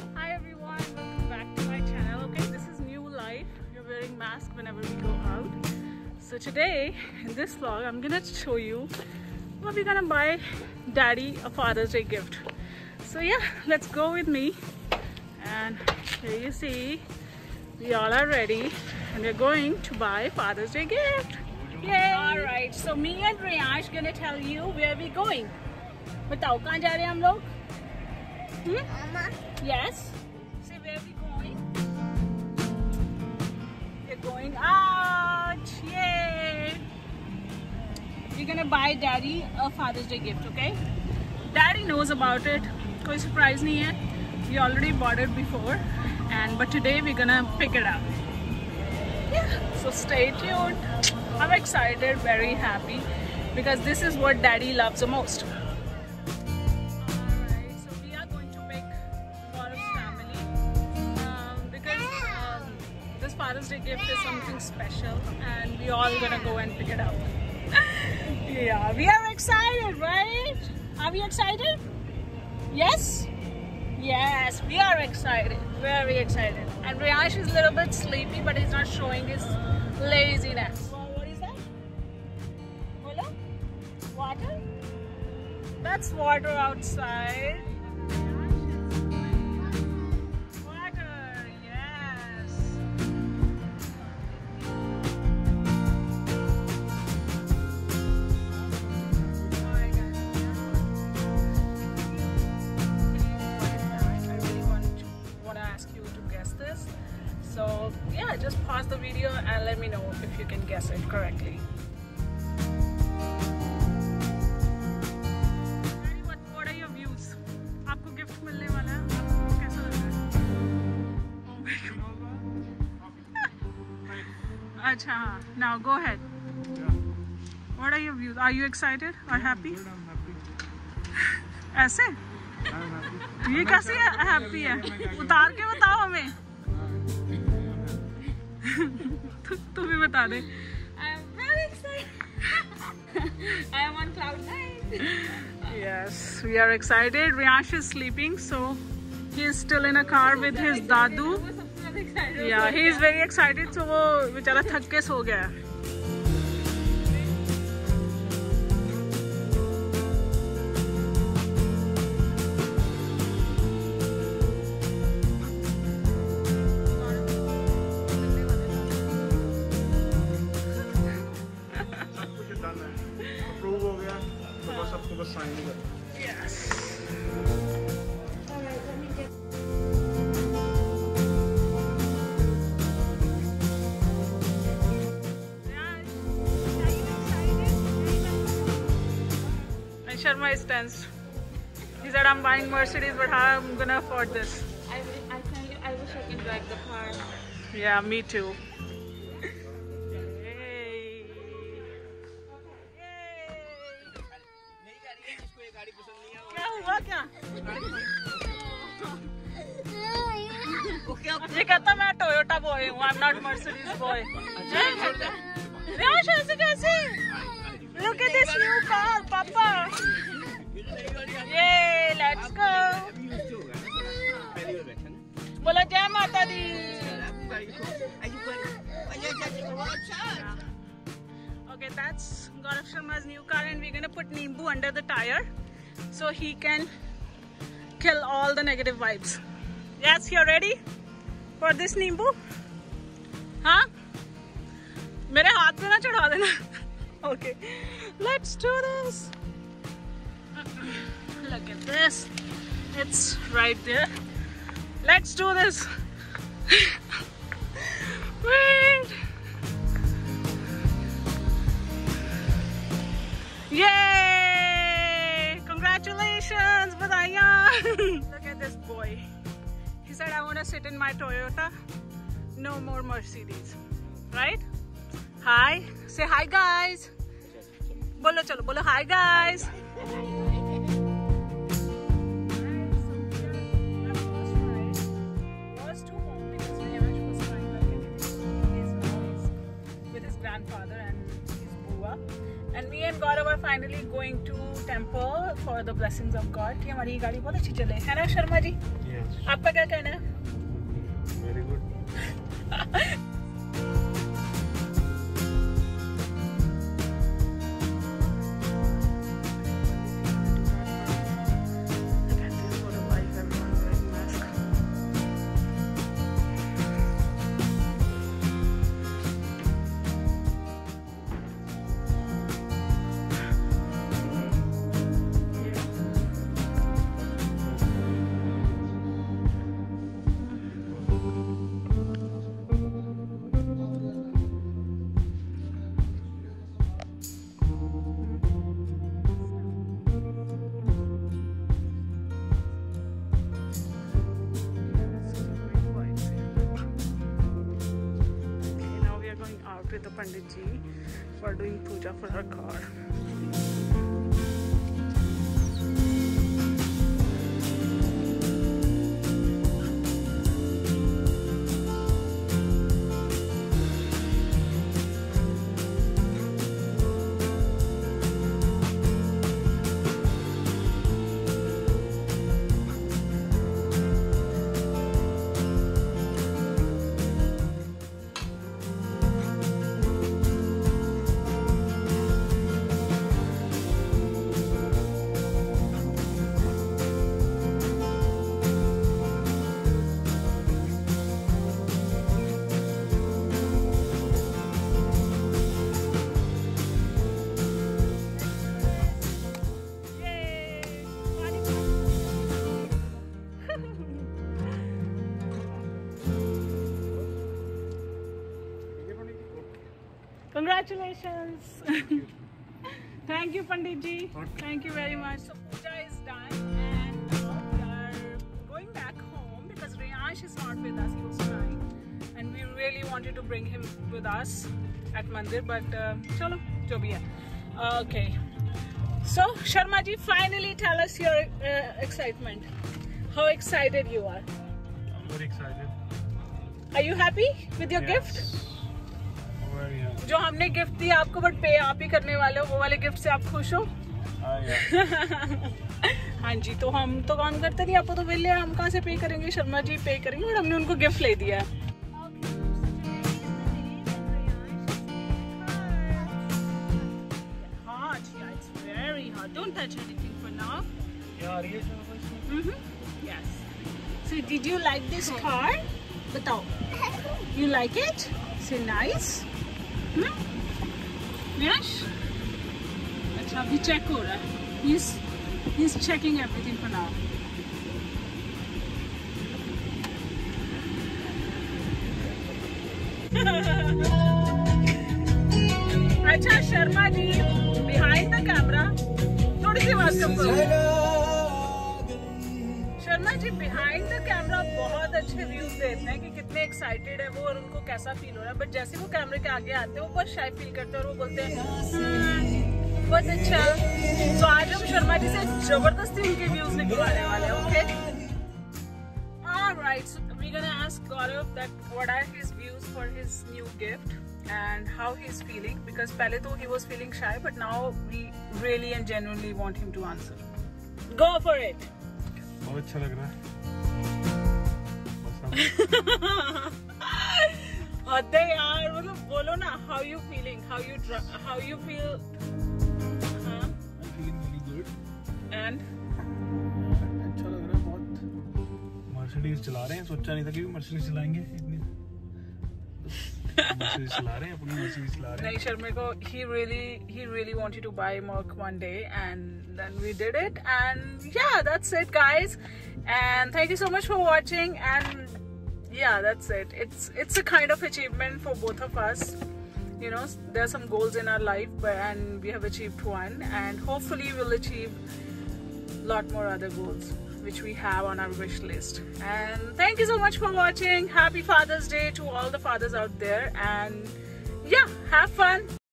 Hi everyone, welcome back to my channel. Okay, this is new life. We're wearing masks whenever we go out. So today, in this vlog, I'm gonna show you what we're gonna buy Daddy a Father's Day gift. So yeah, let's go with me. And here you see, we all are ready and we're going to buy Father's Day gift. Yay! Alright, so me and Riyash gonna tell you where we're going. बताओ कहाँ जा रहे हैं हम लोग? Mama. Yes. Say where we going? We're going out. Yay! We're gonna buy Daddy a Father's Day gift, okay? Daddy knows about it. कोई surprise नहीं है. We already bought it before, but today we're gonna pick it up. Yeah. So stay tuned. I'm excited, very happy, because this is what Daddy loves the most. Father's Day gift is something special and we all gonna go and pick it up. Yeah, we are excited, right? Are we excited? Yes? Yes, we are excited. Very excited. And Riyash is a little bit sleepy, but he's not showing his laziness. What is that? Bola? Water? That's water outside. So yeah, just pause the video and let me know if you can guess it correctly. What are your views? आपको gift मिलने वाला है? आपको कैसा लग रहा है? Oh my God. अच्छा, now go ahead. What are your views? Are you excited or happy? ऐसे? ये कैसे happy है? उतार के बताओ हमें. तू भी बता दे. I am very excited. I am on cloud 9. Yes, we are excited. Riyash is sleeping, so he is still in a car with his dadu. Yeah, he is very excited. So वो बेचारा थक के सो गया है. Yes. Alright, let me get. And Sharma is tensed. He said, "I'm buying Mercedes, but how am I gonna afford this?" I wish I can drive the car. Yeah, me too. ये कहता मैं Toyota boy हूँ, I'm not Mercedes boy. Riyash ऐसे कैसे? Look at this new car, Papa. Yay, let's go. बोला जय माता दी. Okay, that's Gaurav Sharma's new car, and we're gonna put Nimbu under the tire so he can kill all the negative vibes. Yes, you're ready for this Nimbu? हाँ? मेरे हाथ पे ना चढ़ा देना. Okay, let's do this. Look at this. It's right there. Let's do this. Wait. Yay! Congratulations, Badaiyan. Look at this boy. He said, I want to sit in my Toyota. No more Mercedes. Right? Hi. Say hi, guys. Bolo chalo. Bolo hi, guys. With his grandfather and his Bua. And me and Gaurav are finally going to temple for the blessings of God. कि हमारी गाड़ी बहुत अच्छी चले, है ना Sharma ji? Yeah. आपका क्या कहना है? Very good. With the Pandit ji for doing puja for her car. Congratulations. Thank you, Pandit ji. Thank you very much. So puja is done and now we are going back home because Riyansh is not with us. He was crying and we really wanted to bring him with us at Mandir, but chalo, jo bhi hai. Okay. So Sharma ji, finally tell us your excitement. How excited you are? I'm very excited. Are you happy with your gift? जो हमने gift दिया आपको, but पे आप ही करने वाले हो, वो वाले गिफ्ट से आप खुश हो? हाँ जी, तो हम तो काम करते नहीं, आपको तो बिल है, हम कहाँ से पे करेंगे? शर्मा जी पे करेंगे, और हमने उनको गिफ्ट ले दिया है। Don't touch anything for now. Yes. So did you like this car? बताओ. You like it? Say nice. Yes. अच्छा, अभी चेक हो रहा है. He's checking everything for now. अच्छा Sharma ji, behind the camera, थोड़ी सी बात करो. Sharma ji behind the camera बहुत अच्छे व्यूज देते हैं कि कितने एक्साइटेड है वो और उनको कैसा फील हो रहा है, बट जैसे वो कैमरे के आगे आते हैं वो बहुत शाय फील करते हैं और वो बोलते हैं बहुत अच्छा. तो आज हम शर्मा जी से जबरदस्ती उनके व्यूज निकलवाने वाले हैं. Okay, alright, so we gonna ask Gaurav that what are his views for his new gift and how he is feeling, because pehle to he was feeling shy, but now we really and genuinely want him to answer. Go for it. बहुत अच्छा लग रहा है. अरे यार, मतलब बोलो ना, how you feeling, how you feel? I'm feeling really good. And अच्छा लग रहा है बहुत. मर्सिडीज चला रहे हैं, सोचा नहीं था कि मर्सिडीज चलाएंगे इतनी. मर्सिडीज चला रहे हैं, अपनी मर्सिडीज चला रहे हैं. नहीं, शर्मा को he really wanted to buy Merc one day, and then we did it, and yeah, that's it guys, and thank you so much for watching, and yeah, that's it. It's a kind of achievement for both of us, you know. There are some goals in our life, and we have achieved one, and hopefully we'll achieve a lot more other goals which we have on our wish list. And thank you so much for watching. Happy Father's Day to all the fathers out there, and yeah, have fun.